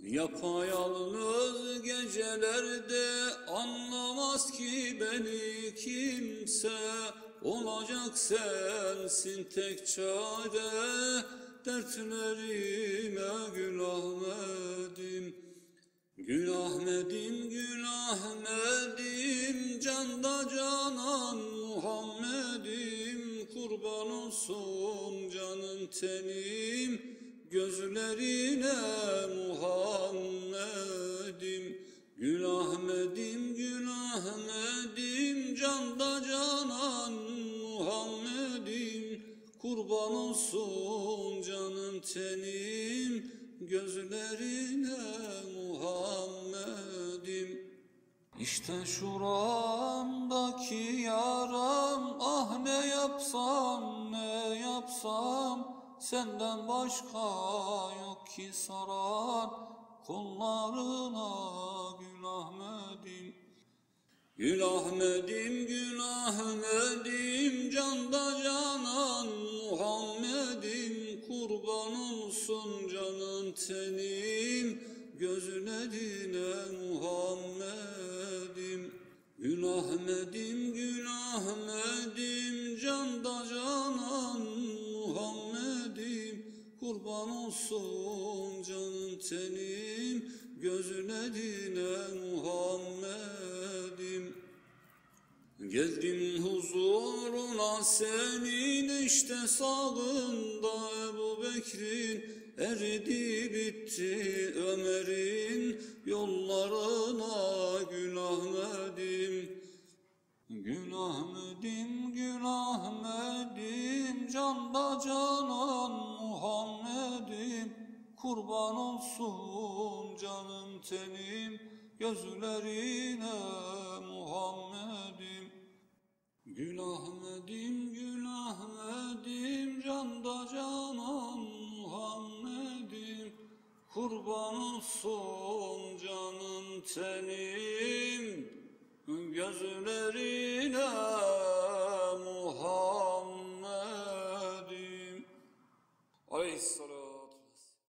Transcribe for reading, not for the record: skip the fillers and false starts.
Yapayalnız gecelerde anlamaz ki beni kimse. Olacak sensin tek çare, dertlerime Gül Ahmet'im. Gül Ahmet'im, Gül Ahmet'im, canda canan Muhammed'im. Kurban olsun canım tenim, gözlerine Muhammed'im. Gül Ahmet'im, Gül Ahmet'im, canda canan Muhammed'im. Kurban olsun canım tenim, gözlerine Muhammed'im. İşte şuramdaki yaram, ah ne yapsam ne yapsam, senden başka yok ki saran kollarına Gül Ahmet'im. Gül Ahmet'im, Gül Ahmet'im, canda canan Muhammed'im. Kurban olsun canın tenim, gözlerine Muhammed'im. Gül Ahmet'im, Gül Ahmet'im, canda canan Muhammed'im. Kurban olsun canın tenim, gözlerine Muhammed'im. Geldim huzuruna senin, işte sağında Ebu Bekir'in, eridi bitti Ömer'in yollarına Gül Ahmet'im. Gül Ahmet'im, Gül Ahmet'im, canda canan Muhammed'im. Kurban olsun canım tenim, gözlerine Muhammed'im. Gül Ahmet'im, Gül Ahmet'im, canda canan Muhammed'im. Kurban olsun canım tenim, gözlerine